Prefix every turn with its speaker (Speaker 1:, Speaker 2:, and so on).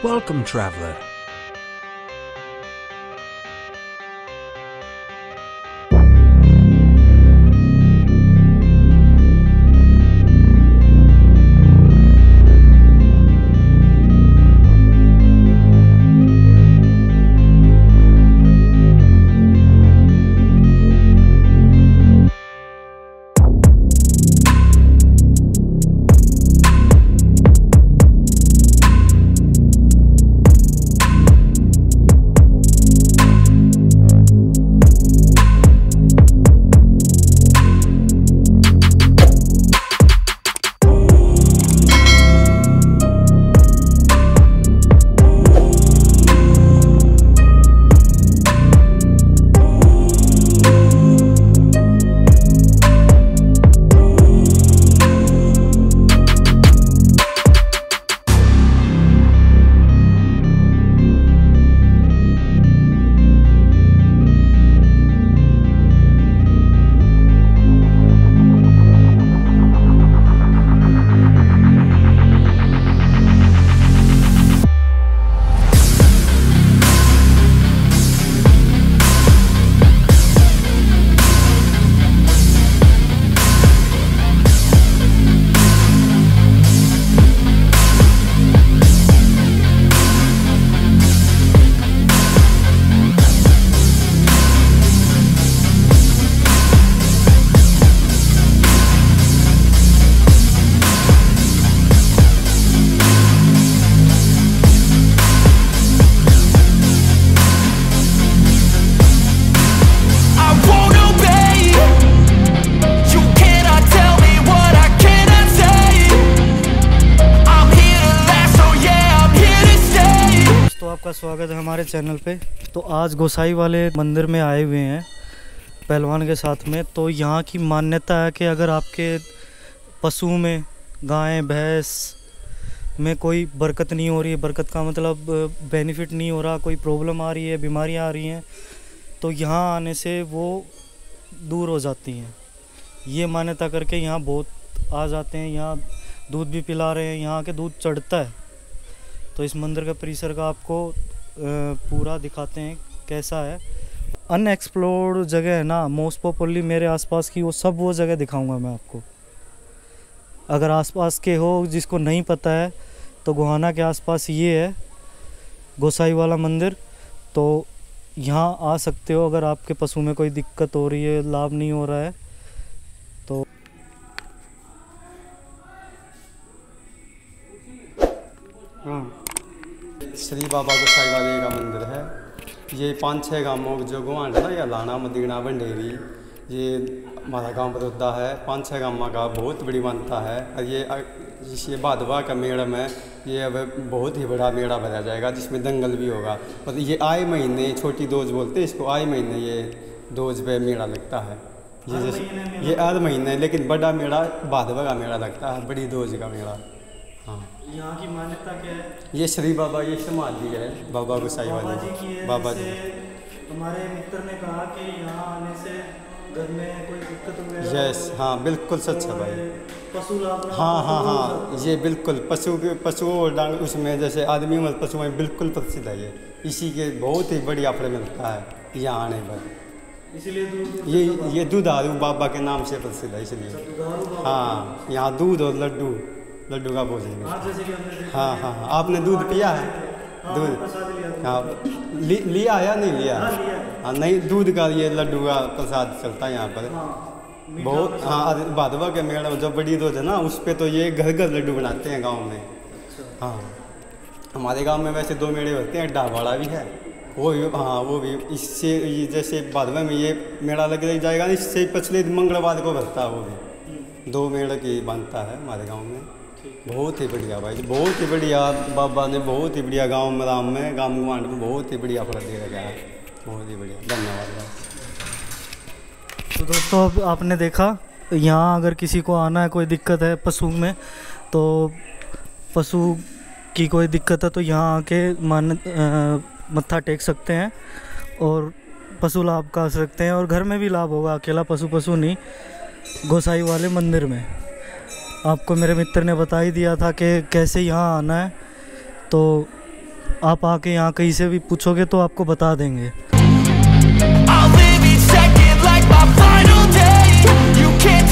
Speaker 1: Welcome, traveler.
Speaker 2: आपका स्वागत है हमारे चैनल पे। तो आज गोसाई वाले मंदिर में आए हुए हैं पहलवान के साथ में। तो यहाँ की मान्यता है कि अगर आपके पशु में, गाय भैंस में कोई बरकत नहीं हो रही है, बरकत का मतलब बेनिफिट नहीं हो रहा, कोई प्रॉब्लम आ रही है, बीमारियाँ आ रही हैं, तो यहाँ आने से वो दूर हो जाती हैं। ये मान्यता करके यहाँ बहुत आ जाते हैं। यहाँ दूध भी पिला रहे हैं, यहाँ के दूध चढ़ता है। तो इस मंदिर का परिसर का आपको पूरा दिखाते हैं कैसा है। अनएक्सप्लोर्ड जगह है ना, मोस्ट पॉपुलरली मेरे आसपास की, वो जगह दिखाऊंगा मैं आपको। अगर आसपास के हो, जिसको नहीं पता है, तो गोहाना के आसपास ये है गोसाई वाला मंदिर। तो यहाँ आ सकते हो अगर आपके पशु में कोई दिक्कत हो रही है, लाभ नहीं हो रहा है तो।
Speaker 3: श्री बाबा गोसाई वाले का मंदिर है। ये 5-6 गांवों जो गुआंढ है ना, या लाना, मदीना, बंडेरी, ये हमारा गांव बदौदा है। 5-6 गांव का बहुत बड़ी मान्यता है। और ये भादवा का मेला में ये अब बहुत ही बड़ा मेला भरा जाएगा, जिसमें दंगल भी होगा। और ये आए महीने, छोटी दोज बोलते हैं इसको, आए महीने ये दोज पे मेला लगता है। ये हर महीने, लेकिन बड़ा मेला भादवा का मेला लगता है, बड़ी दोज का मेला। हाँ,
Speaker 2: यहाँ की मान्यता क्या है?
Speaker 3: ये श्री बाबा, ये समाधि है बाबा गोसाई वाले बाबा जी।
Speaker 2: हमारे मित्र ने कहा कि यहाँ आने से घर में कोई दिक्कत वगैरह।
Speaker 3: यस, हाँ बिल्कुल सच है भाई।
Speaker 2: पशु लाभ।
Speaker 3: हाँ, ये बिल्कुल पशुओं और डांग उसमें जैसे आदमी में पशु में बिल्कुल प्रसिद्ध है ये। इसी के बहुत ही बढ़िया फल मिलता है यहाँ आने पर। इसीलिए ये दुधारू बाबा के नाम से प्रसिद्ध है, इसलिए। हाँ, यहाँ दूध और लड्डू का भोजन है। हाँ, आपने दूध पिया है? दूध, हाँ, लिया या नहीं लिया? हाँ, नहीं, दूध का ये लड्डू का प्रसाद चलता है यहाँ पर बहुत। हाँ, भादवा के मेला जो बड़ी दोज है ना, उस पर तो ये घर घर लड्डू बनाते हैं गांव में। हाँ, हमारे गांव में वैसे 2 मेले होते हैं, डावाड़ा भी है, वो भी। हाँ, वो भी इससे जैसे भादवा में ये मेला लग जाएगा, इससे पिछले मंगलवार को भरता है, वो भी 2 मेले की बनता है हमारे गाँव में। बहुत ही बढ़िया भाई, बहुत ही बढ़िया। बाबा ने बहुत ही बढ़िया गांव में, राम में, गांव गुआंढ में बहुत ही बढ़िया फल दे रखा है। बहुत ही बढ़िया, धन्यवाद भाई।
Speaker 2: तो दोस्तों, अब आपने देखा, यहाँ अगर किसी को आना है, कोई दिक्कत है पशु में, तो पशु की कोई दिक्कत है तो यहाँ आके मत्था टेक सकते हैं और पशु लाभ कर सकते हैं। और घर में भी लाभ होगा, अकेला पशु नहीं, गोसाई वाले मंदिर में। आपको मेरे मित्र ने बता ही दिया था कि कैसे यहाँ आना है। तो आप आके यहाँ कहीं से भी पूछोगे तो आपको बता देंगे।
Speaker 1: I'll live each second like my final day. You can't